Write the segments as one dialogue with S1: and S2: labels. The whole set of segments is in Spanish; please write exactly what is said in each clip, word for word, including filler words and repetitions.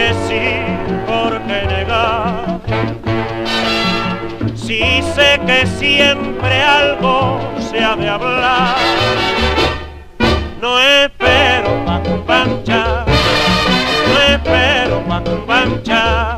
S1: decir, por qué negar. Si sé que siempre algo se ha de hablar, no espero pa' cumbanchar, no espero pa' cumbanchar.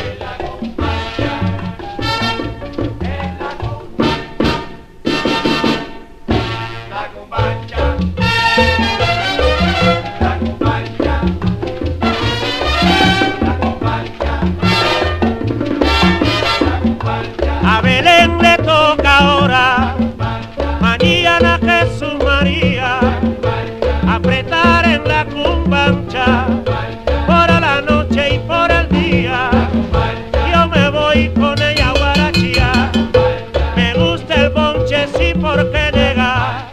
S1: A Belén le toca ahora, mañana Jesús María, apretar en la cumbancha, por la noche y por el día. Yo me voy con ella a guarachía, me gusta el bonche, sí, por qué negar.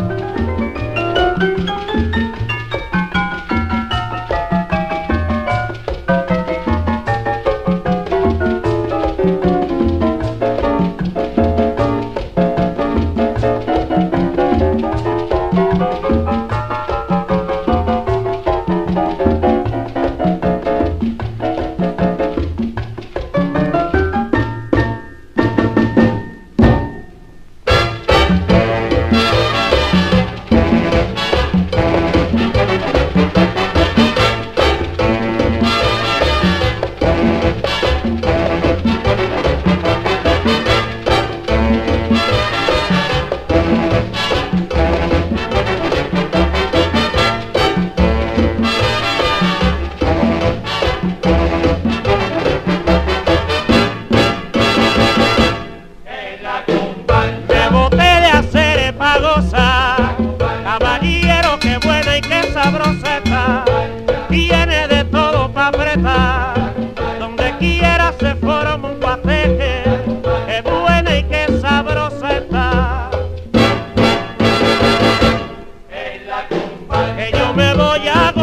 S1: Caballero, qué buena y qué sabrosa está, tiene de todo pa' apretar, donde quiera se forma un pateje, qué buena y qué sabrosa está. Que yo me voy a